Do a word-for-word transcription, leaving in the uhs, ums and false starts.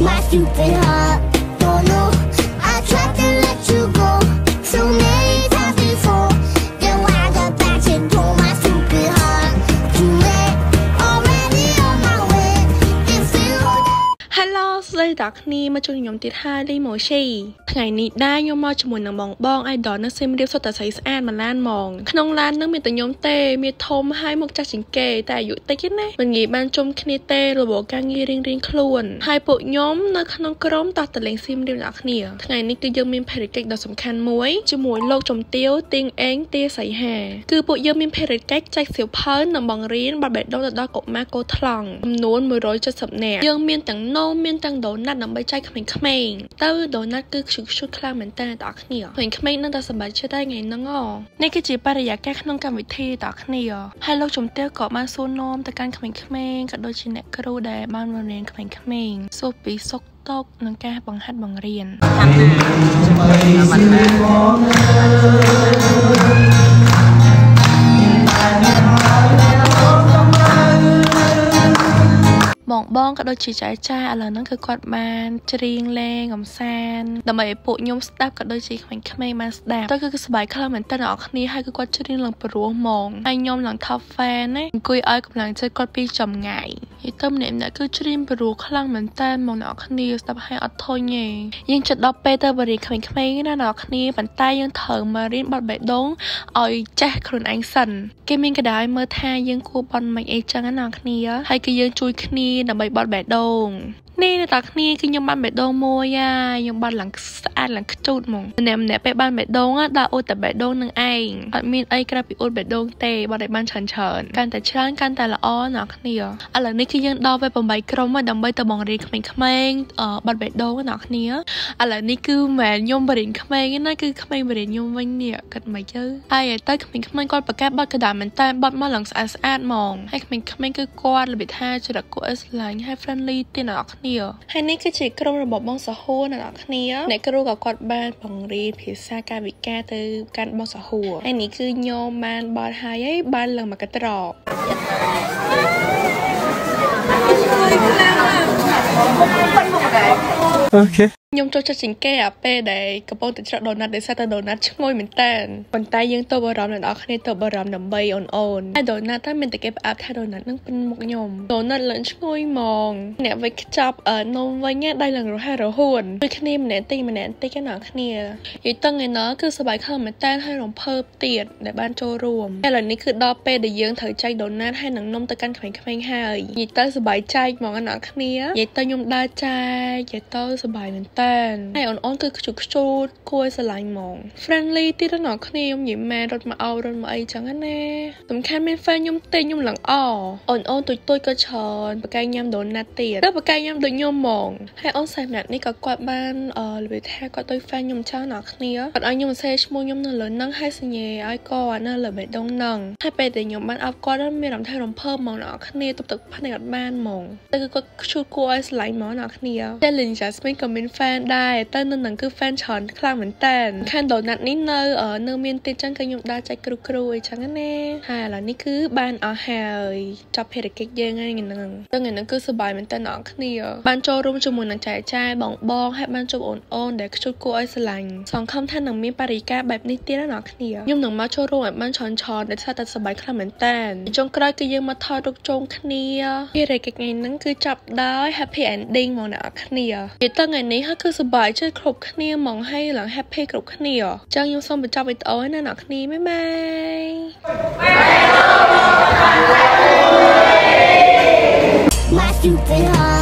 My stupid heart, don't know. I tried to let you go so many times before. Then when I got back into my stupid heart, too late, already on my way. If you Hello ស្ដីតាគ្នាមកជួយខ្ញុំទៀតហើយលីម៉ូស៊ីថ្ងៃនេះដែរខ្ញុំមកជាមួយនឹងបងបង idol នៅស៊ីមរៀបសុទ្ធតែស្រីស្អាតមួយឡានហ្មងក្នុងឡាននឹងមានតែខ្ញុំទេមានធំហើយមកចាស់ជាងគេតែអាយុតិចទេណាមិនងាយបានជុំគ្នាទេរបបការងាររៀងរៀងខ្លួនហើយពួកខ្ញុំនៅក្នុងក្រុមតោះតលេងស៊ីមរៀបអ្នកគ្នាថ្ងៃនេះគឺយើងមានភារកិច្ចដ៏សំខាន់មួយជាមួយលោកជំទាវទៀងអេងទាសីហាគឺពួកយើងមានភារកិច្ចចែកសៀវភៅនិងបង្រៀនបាត់បេះដូងទៅដល់កុមារកូថ្លង់ចំនួនមួយរយเจ็ดสิบនាក់យើងមានទាំងនំមានទាំងដូណាត់ដើម្បីចែកក្មេងៗទៅដូណាត់គឺខ្ជុកខ្ជុកខ្លាំងមែនតើអ្នកគ្នាក្មេងៗនឹងតែសប្បាយចិត្តតែថ្ងៃហ្នឹងអូនេះគឺជាបរិយាកាសក្នុងកម្មវិធីអ្នកគ្នាហើយលោកជំទាវក៏បានសួរនាំទៅកាន់ក្មេងៗក៏ដូចជាអ្នកគ្រូដែលបានបង្រៀនក្មេងៗសួរពីសុខទុក្ខនិងការបង្ហាត់បង្រៀនបងបងក៏ដូចជាចាចាឥឡូវហ្នឹងគឺគាត់បានច្រៀងលេងកំសាន្តដើម្បីឲ្យពួកខ្ញុំស្ដាប់ក៏ដូចជាក្មេងៗបានស្ដាប់ទៅគឺសប្បាយខ្លាំងមែនតើអ្នកនរគ្នាហើយគឺគាត់ច្រៀងឡើងព្រោះហ្មងហើយខ្ញុំឡើង top fan ណាអង្គុយឲ្យកម្លាំងចិត្តគាត់ពីចម្ងាយហើយទៅម្នាក់ម្នាក់គឺច្រៀងព្រោះខ្លាំងមែនតើមកអ្នកនរគ្នាស្ដាប់ឲ្យអត់ធុញទេយើងចិត្តដល់ពេលទៅបរិយាក្មេងៗណាអ្នកនរគ្នាប៉ុន្តែយើងត្រូវមករៀនបត់បេះដូងឲ្យចេះខ្លួនឯងសិនគេមានកណ្ដាលមើលថាយើងគួរបត់មិនអីចឹងណាអ្នកនរគ្នាហើយគឺយើងជួយគ្នាដើម្បីបត់បេះដូងនេះអ្នកតាគ្នាគឺខ្ញុំបានបេះដូងមួយហើយខ្ញុំបានឡើងស្អាតឡើងខ្ជូតម្ងម្នាក់ម្នាក់ពេលបានបេះដូងដាក់អ៊ុតតែបេះដូងនឹងឯងអត់មានអីក្រៅពីអ៊ុតបេះដូងទេបើតែបានច្រើនច្រើនកាន់តែច្រើនកាន់តែល្អអ្នកគ្នាឥឡូវនេះគឺយើងដល់ពេលeightក្រុមដើម្បីទៅបង្រៀនក្មេងៗបត់បេះដូងអ្នកគ្នាឥឡូវនេះគឺមិនមែនខ្ញុំបរៀនក្មេងទេណាគឺក្មេងបរៀនខ្ញុំវិញនេះគិតមិនទៅហើយទៅក្មេងៗគាត់ប្រកាសបត់កណ្ដាលមែនតើបត់មកឡើងស្អាតស្អាតហ្មងហើយក្មេងៗគឺគាត់របៀបថាចរិតគួរឲ្យស្រឡាញ់ហើយ friendly ទៀតអ្នកគ្នាហើយនេះគឺជាក្រុមរបស់បងសហួរអ្នកនរគ្នាអ្នកគ្រូក៏គាត់បានបង្រៀនភាសាកាយវិការទៅកាន់បងសហួរហើយនេះគឺញោមបានបត់ហើយហើយបានឡើងមកកត្រកអូខេខ្ញុំចូលចិត្តជាងគេអាពេលដែលកំពុងតែច្រកដូណាត់ដែលសាតែដូណាត់ឈ្ងុយមែនតើប៉ុន្តែយើងទៅបារម្ភអ្នកនរគ្នាទៅបារម្ភដើម្បីអូនអូនហើយដូណាត់តែមានតែគេផ្អាប់ថាដូណាត់នឹងពេញមុខខ្ញុំដូណាត់លឿនឈ្ងុយហ្មងអ្នកវិចខ្ចប់នំវិញដៃឡើងរហ័សរហួនដូចគ្នាម្នាក់តិចម្នាក់តិចណាគ្នាយីតឹងឯណោះគឺសប្បាយខ្លាំងមែនតើហើយរំភើបទៀតដែលបានចូលរួមឥឡូវនេះគឺដល់ពេលដែលយើងត្រូវចែកដូណាត់ហើយនឹងនំទៅកាន់ក្មេងៗហើយយីទៅសប្បាយចែកហ្មងអ្នកនរគ្នាយីទៅខ្ញុំដើរចែកយីទៅសប្បាយមែនតើហើយអូនអូនគឺខ្ជុកខ្ជូតគួរស្រឡាញ់ហ្មង friendly ទៀតដល់គ្នាខ្ញុំនិយាយមែនរត់មកអោរត់មកអីចឹងណាសំខាន់មាន fan ខ្ញុំទេខ្ញុំឡើងអអូនអូនទុយទុយក៏ច្រើនបកាយញ៉ាំដូណាត់ទៀតទៅបកាយញ៉ាំដូចខ្ញុំហ្មងហើយអូនសែម្នាក់នេះក៏គាត់បានអឺនិយាយថាគាត់ទុយ fan ខ្ញុំច្រើនដល់គ្នាគាត់ឲ្យខ្ញុំសេឈ្មោះខ្ញុំនៅលើនឹងហើយសញ្ញាឲ្យគាត់នៅលើបេះដូងនឹងហើយពេលដែលខ្ញុំបានអបគាត់មានអារម្មណ៍ថារំភើបហ្មងដល់គ្នាទុកទឹកភ្នែកអត់បានហ្មងតែគឺគាត់ខ្ជូតគួរឲ្យស្រឡាញ់ហ្មងដល់គ្នាតែលីន Jasmine ក៏មាន fan ដែរតែនៅនឹងគឺ fan ច្រើនខ្លាំងមែនតើខាងដូណាត់នេះនៅនៅមានទៀតចឹងគឺខ្ញុំដើរចែកគ្រូគ្រូអីចឹងណាហើយឥឡូវនេះគឺបានអស់ហើយចប់ភារកិច្ចយើងហើយហ្នឹងទៅថ្ងៃហ្នឹងគឺសប្បាយមែនតើអ្នកគ្នាបានចូលរួមជាមួយនឹងចែកចាយបងបងហើយបានជួបអូនអូនដែលខ្ជូតគួរឲ្យស្រឡាញ់សង្ឃឹមថានឹងមានបរិយាកាសបែបនេះទៀតណាអ្នកគ្នាខ្ញុំនឹងមកចូលរួមឲ្យបានច្រើនច្រើនដែលថាតែសប្បាយខ្លាំងមែនតើចុងក្រោយគឺយើងមកថតរូបជុំគ្នាភារកិច្ចថ្ងៃហ្នឹងគឺចាប់ដោយ happy ending មកអ្នកគ្នានិយាយទៅថ្ងៃនេះហើយគឺសប្បាយចិត្តគ្រប់គ្នាហ្មងហើយឡើង happy គ្រប់គ្នាចឹងខ្ញុំសូមបញ្ចប់វីដេអូណាអ្នកគ្នាបាយបាយ My stupid heart